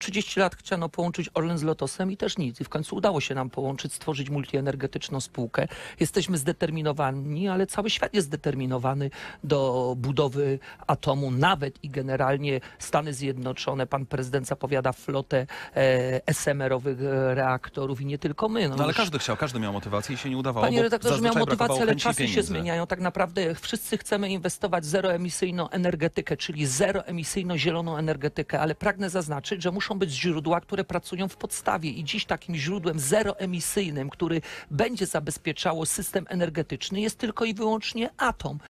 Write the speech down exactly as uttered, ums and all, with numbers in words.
trzydzieści lat chciano połączyć Orlen z Lotosem i też nic. I w końcu udało się nam połączyć, stworzyć multienergetyczną spółkę. Jesteśmy zdeterminowani, ale cały świat jest zdeterminowany do budowy atomu, nawet i generalnie Stany Zjednoczone. Pan prezydent zapowiada flotę e, es em er-owych reaktorów i nie tylko my. No ale już- każdy chciał, każdy miał motywację i się nie udawało, Panie bo redaktorze, miał zazwyczaj motywację, brakowało ale chęci i czasy się pieniędzy. zmieniają. Tak naprawdę wszyscy chcemy inwestować w zeroemisyjną energetykę, czyli zeroemisyjną zieloną energetykę, ale pragnę zaznaczyć, że muszą być źródła, które pracują w podstawie i dziś takim źródłem zeroemisyjnym, który będzie zabezpieczało system energetyczny, jest tylko i wyłącznie atom.